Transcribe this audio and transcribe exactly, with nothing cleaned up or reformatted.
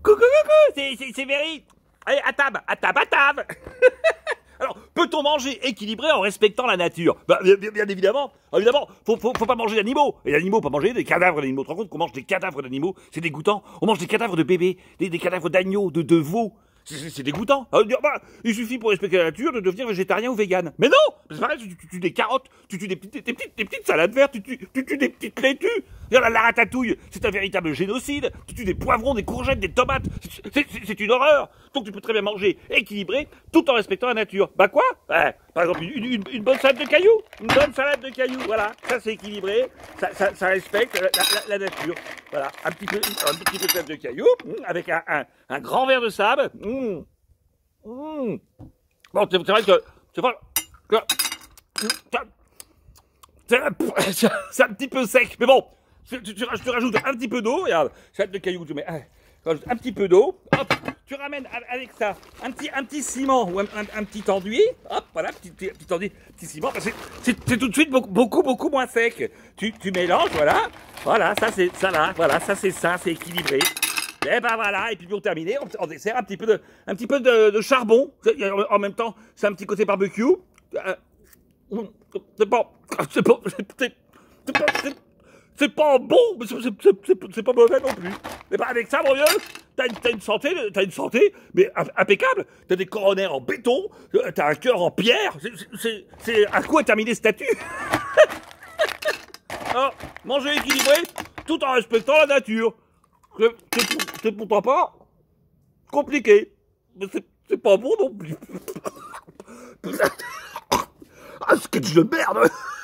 coucou, coucou, c'est, c'est, c'est Véry. Allez, à table, à table, à table. Alors, peut-on manger équilibré en respectant la nature? Bah, bien, bien, bien évidemment. Alors, évidemment, faut, faut, faut pas manger d'animaux. Et l'animaux, pas manger des cadavres d'animaux. Tu te rends compte qu'on mange des cadavres d'animaux? C'est dégoûtant. On mange des cadavres de bébés, des, des cadavres d'agneaux, de, de veaux. C'est, c'est dégoûtant. Alors, bah, il suffit pour respecter la nature de devenir végétarien ou vegan. Mais non! C'est pareil, tu, tu tues des carottes, tu tues des petites, des petites, des petites salades vertes, tu tues, tu tues des petites laitues. La, la ratatouille, c'est un véritable génocide. Tu tues des poivrons, des courgettes, des tomates. C'est, c'est, c'est une horreur. Donc tu peux très bien manger équilibré tout en respectant la nature. Bah quoi? Ouais, par exemple, une, une, une bonne salade de cailloux. Une bonne salade de cailloux, voilà. Ça c'est équilibré, ça, ça, ça respecte la, la, la nature. Voilà, un petit peu, un petit peu de salade de cailloux, avec un, un, un grand verre de sable. Mmh. Mmh. Bon, c'est, c'est vrai que... C'est vrai que... C'est, c'est un petit peu sec, mais bon... Tu, tu, tu rajoutes un petit peu d'eau, regarde, salade de cailloux, tu mets un, un petit peu d'eau, hop, tu ramènes avec ça un petit, un petit ciment ou un, un, un petit enduit, hop, voilà, petit, petit, petit enduit, petit ciment, c'est, c'est, c'est tout de suite beaucoup, beaucoup, beaucoup moins sec. Tu, tu mélanges, voilà, voilà, ça c'est ça là, voilà, ça c'est ça, c'est équilibré. Et ben voilà, et puis pour terminer, on, on dessert un petit peu de, un petit peu de, de charbon, en même temps, c'est un petit côté barbecue. Euh, c'est pas, c'est pas, c'est, c'est pas, c'est, c'est pas bon, mais c'est, c'est, c'est, c'est pas mauvais non plus. Mais bah avec ça, mon vieux, t'as une, t'as une santé, t'as une santé, mais impeccable. T'as des coronaires en béton, t'as un cœur en pierre. C'est, c'est, c'est à quoi terminer cette statue? Alors, manger équilibré, tout en respectant la nature. C'est, c'est, c'est pourtant pas compliqué, mais c'est, c'est pas bon non plus. Ah, sketch de merde.